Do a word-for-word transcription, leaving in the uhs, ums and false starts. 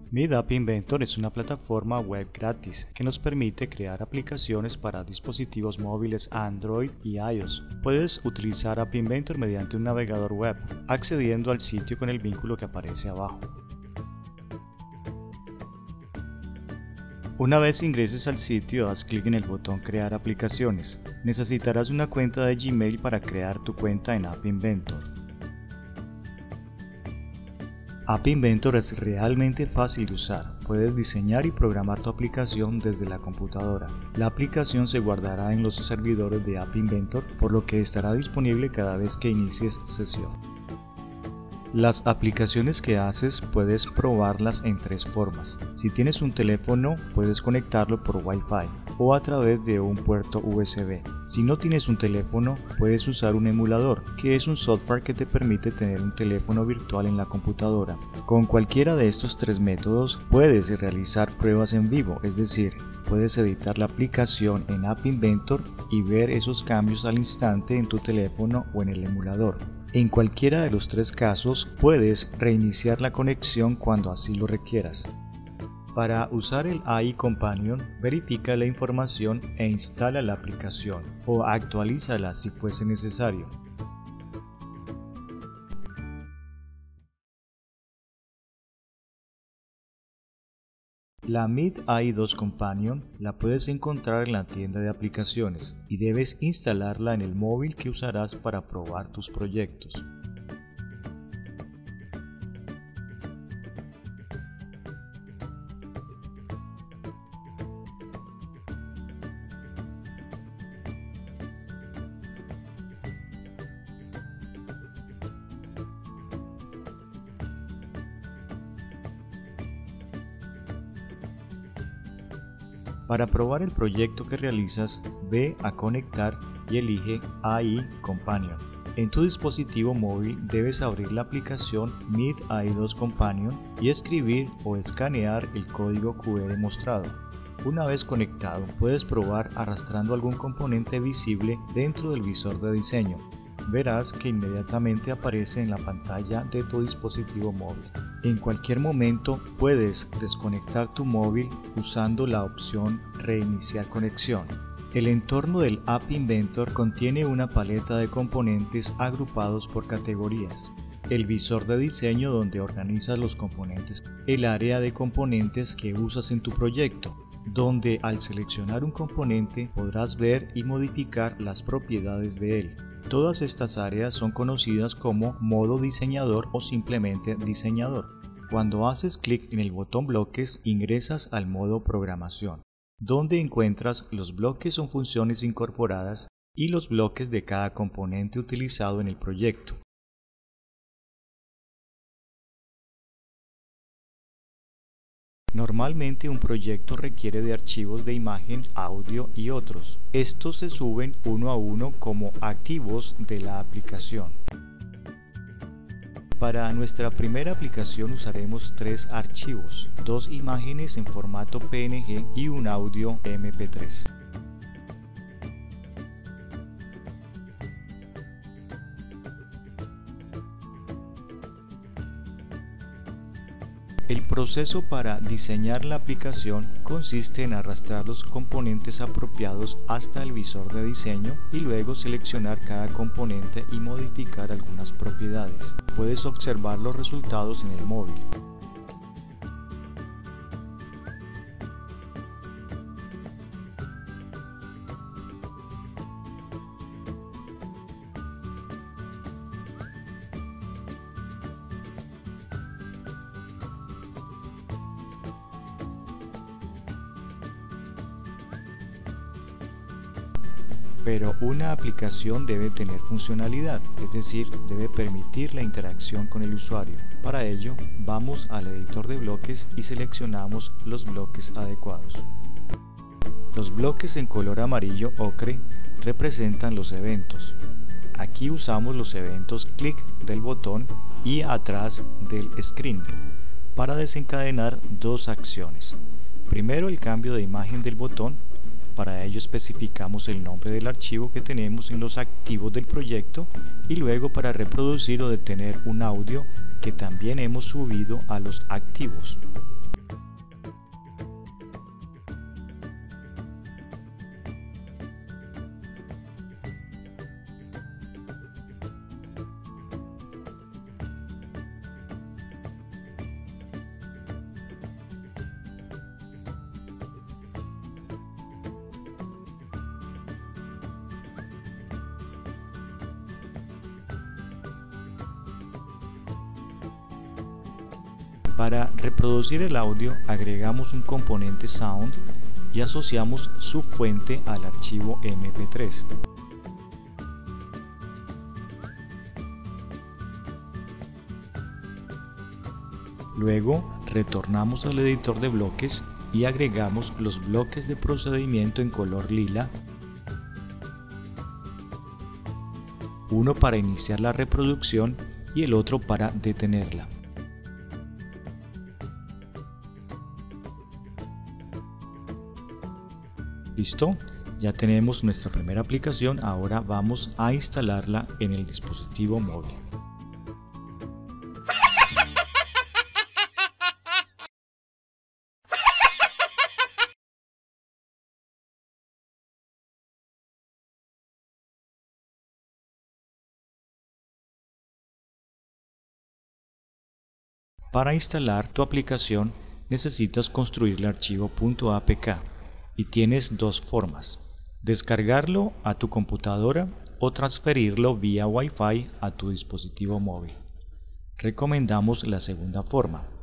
Meet App Inventor es una plataforma web gratis que nos permite crear aplicaciones para dispositivos móviles Android y iOS. Puedes utilizar App Inventor mediante un navegador web, accediendo al sitio con el vínculo que aparece abajo. Una vez ingreses al sitio, haz clic en el botón Crear aplicaciones. Necesitarás una cuenta de Gmail para crear tu cuenta en App Inventor. App Inventor es realmente fácil de usar. Puedes diseñar y programar tu aplicación desde la computadora. La aplicación se guardará en los servidores de App Inventor, por lo que estará disponible cada vez que inicies sesión. Las aplicaciones que haces puedes probarlas en tres formas. Si tienes un teléfono, puedes conectarlo por Wi-Fi o a través de un puerto U S B. Si no tienes un teléfono, puedes usar un emulador, que es un software que te permite tener un teléfono virtual en la computadora. Con cualquiera de estos tres métodos, puedes realizar pruebas en vivo, es decir, puedes editar la aplicación en App Inventor y ver esos cambios al instante en tu teléfono o en el emulador. En cualquiera de los tres casos, puedes reiniciar la conexión cuando así lo requieras. Para usar el A I Companion, verifica la información e instala la aplicación, o actualízala si fuese necesario. La Meet A I dos Companion la puedes encontrar en la tienda de aplicaciones y debes instalarla en el móvil que usarás para probar tus proyectos. Para probar el proyecto que realizas, ve a Conectar y elige A I Companion. En tu dispositivo móvil debes abrir la aplicación Meet A I dos Companion y escribir o escanear el código Q R mostrado. Una vez conectado, puedes probar arrastrando algún componente visible dentro del visor de diseño. Verás que inmediatamente aparece en la pantalla de tu dispositivo móvil. En cualquier momento puedes desconectar tu móvil usando la opción Reiniciar conexión. El entorno del App Inventor contiene una paleta de componentes agrupados por categorías. El visor de diseño donde organizas los componentes. El área de componentes que usas en tu proyecto, donde al seleccionar un componente podrás ver y modificar las propiedades de él. Todas estas áreas son conocidas como modo diseñador o simplemente diseñador. Cuando haces clic en el botón bloques, ingresas al modo programación, donde encuentras los bloques o funciones incorporadas y los bloques de cada componente utilizado en el proyecto. Normalmente un proyecto requiere de archivos de imagen, audio y otros. Estos se suben uno a uno como activos de la aplicación. Para nuestra primera aplicación usaremos tres archivos, dos imágenes en formato P N G y un audio M P tres. El proceso para diseñar la aplicación consiste en arrastrar los componentes apropiados hasta el visor de diseño y luego seleccionar cada componente y modificar algunas propiedades. Puedes observar los resultados en el móvil. Pero una aplicación debe tener funcionalidad, es decir, debe permitir la interacción con el usuario. Para ello, vamos al editor de bloques y seleccionamos los bloques adecuados. Los bloques en color amarillo ocre representan los eventos. Aquí usamos los eventos clic del botón y atrás del screen para desencadenar dos acciones. Primero, el cambio de imagen del botón. Para ello especificamos el nombre del archivo que tenemos en los activos del proyecto y luego para reproducir o detener un audio que también hemos subido a los activos. Para reproducir el audio agregamos un componente Sound y asociamos su fuente al archivo eme pe tres. Luego retornamos al editor de bloques y agregamos los bloques de procedimiento en color lila, uno para iniciar la reproducción y el otro para detenerla. Listo, ya tenemos nuestra primera aplicación, ahora vamos a instalarla en el dispositivo móvil. Para instalar tu aplicación necesitas construir el archivo .apk y tienes dos formas: descargarlo a tu computadora o transferirlo vía Wi-Fi a tu dispositivo móvil. Recomendamos la segunda forma.